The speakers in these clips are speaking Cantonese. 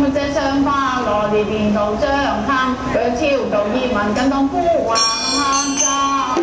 日這雙花羅列年度將貪，佢超度葉文更當呼喚喊咒。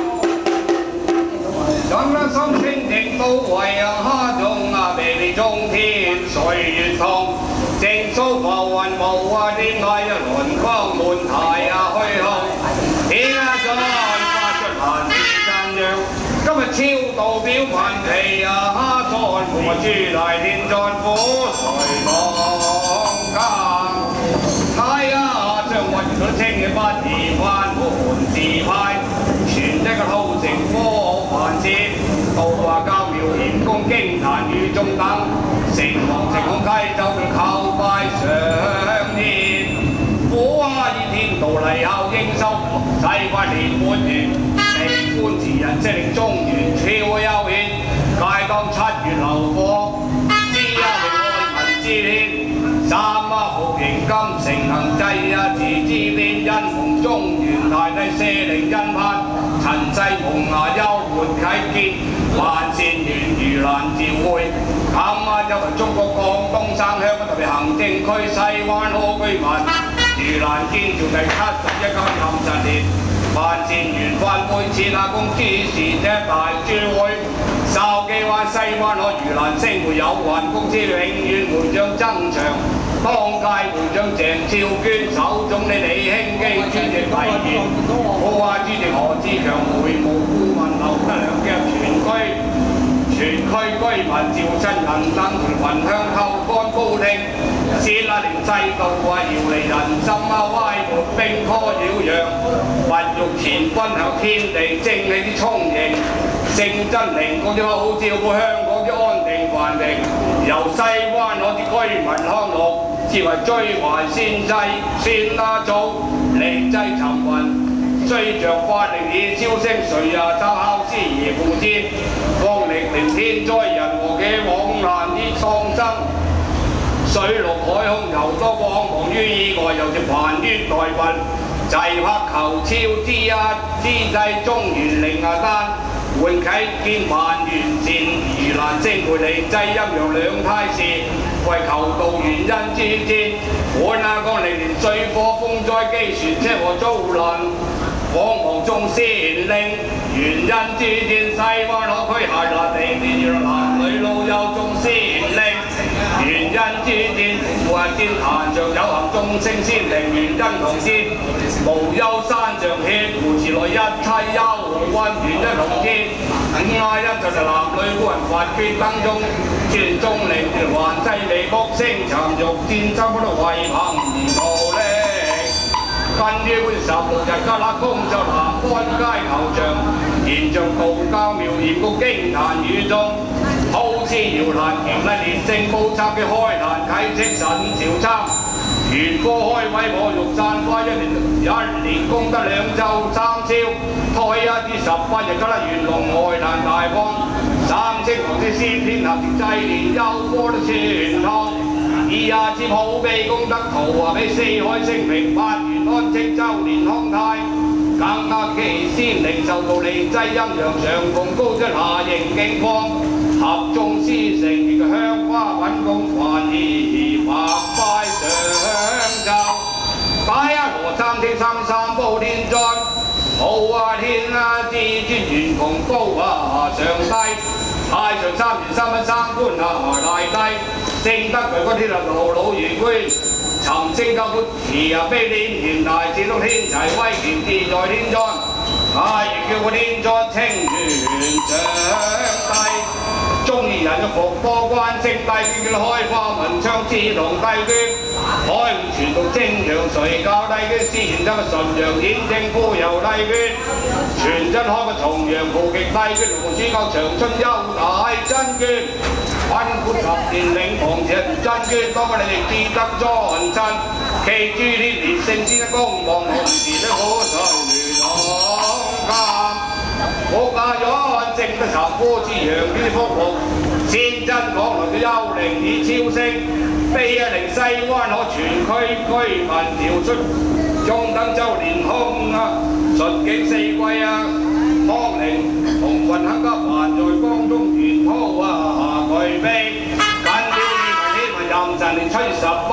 人一心清淨到為蝦中微微中天歲月痛，正數浮雲無點解一輪光滿太虛空，天上發出閒時讚揚。今日超度表貧皮在無諸大天在苦誰當家？太將運咗清嘅不義翻盤自派，全一個套成科凡事，道教廟嚴公經壇與眾等，成王成空溪走到叩拜上天，苦以天道禮孝應收，世法年滿月。地官自人即令中原超幽顯，皆當7月流火，知榮愛民之天，三服刑金城行祭自知變，因逢中原大帝赦令恩盼，塵世無涯憂活啟見，萬善緣如蘭召會。有為中國廣東省香港特別行政區西灣河居民，如蘭建朝第71間壬辰年。萬善緣分會設下公諸事者大專會，筲箕灣西灣河盂蘭勝會有限公司永遠會長曾祥，當屆會長鄭少娟，首總理李興基，主席黎賢，副主席何志強，會務顧問劉德良嘅全區居民趙親人等群香透干高聽，先連制度搖離人心歪門兵科擾攘，物欲前軍向天地正氣之充盈，聖真靈光之好照顧香港之安定繁榮，由西灣河之居民康樂，至為追懷先世先祖，離際尋雲。雖像法力以超聲，誰奏孝師而奉戰，方歷年天災人禍嘅往難之喪生，水陸海空猶多往亡於意外，又是煩於代運，濟克求超之際，中原靈丹，喚啟見萬元善，盂蘭勝會離際陰陽兩太師，為求道原因之戰，本江歷年水火風災機船車禍遭難。往亡眾先令原因之戰，西灣河區下立地年男女老幼眾先令原因之戰，每日見壇上有行眾星先令原因同戰，無憂山上血湖池內一切憂鬱原因同戰，一就是男女孤人發決當中，轉中令還濟微卜星尋欲戰爭不得為憑而無力。近於本16日加勒公就南安街球場，現象道教廟嚴公經壇宇中，好似搖籃迎嚟連勝報冊嘅開壇啟程神朝參，元科開位我欲散花一年功德2週3超，胎一至18日加勒元龍外壇大放，三清皇之先天合直祭年優波的傳統。20次普庇功德圖俾四海升平8元安清周年康泰，更其先靈受道離際陰陽上共高質下形景況，合眾師承亦香花品供還而白拜上奏，擺羅三清三寶天尊，好天至尊元窮高上帝，太上3元3品3官大帝。正德為君天立老如官，尋星救苦慈悲念元大智通天齊威權自在天尊，亦叫個天尊清元上帝，中意人嘅伏波關聖帝叫開花文昌志同帝捐，開會傳道精陽垂教帝捐，之前真係純陽顯正富有帝捐，全真開個重陽無極帝捐，同主教長春優大真捐。溫官10年領防前真捐，當我哋記得咗人真，祈諸天連聖先公望紅時都好在如朗監，我嫁咗正得查夫之陽於福祿，先真講來嘅幽靈已超升，悲靈西灣河全區居民調出，中等周年空順境四季康寧同運亨家凡在江中沿途具備，緊要與民天文壬辰年7月18日。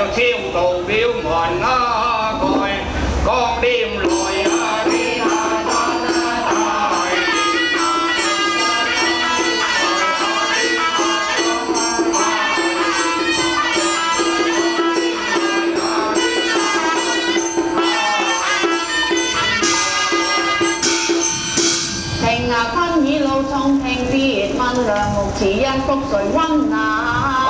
有超度表文啊蓋，光念來啊天下真啊大。 平牙坤以老重聽別問良木慈因福誰溫啊？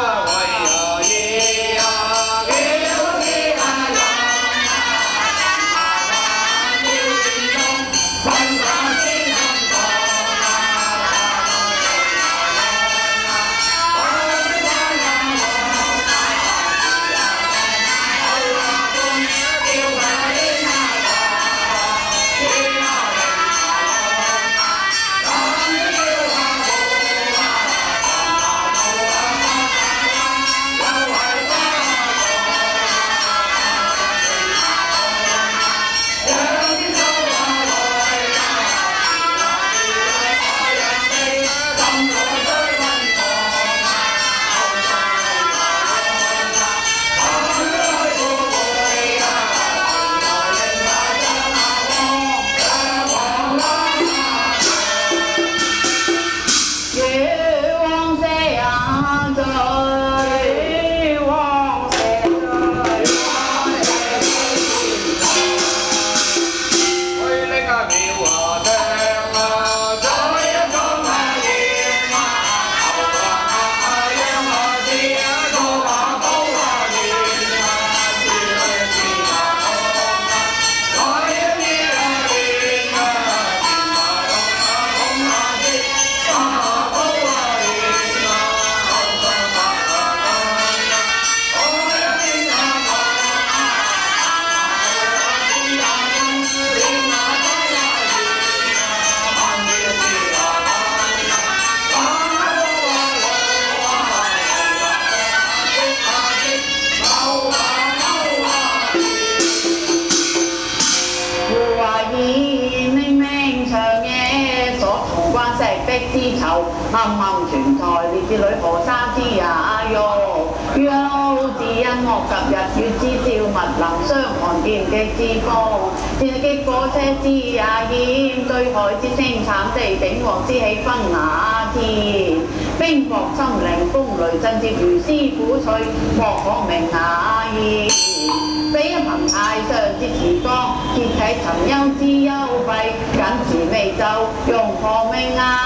之囚，暗暗存台烈之女何沙之也喲。於老自因惡及日月之照物能傷寒劍擊之風，戰擊火車之也險，對海之聲慘地鼎鑊之氣分瓦天，冰雹侵凌風雷震接如絲鼓吹，莫可名雅言。非一憑太上之慈光，揭啟尋幽之幽閉，僅持未就，容何命啊！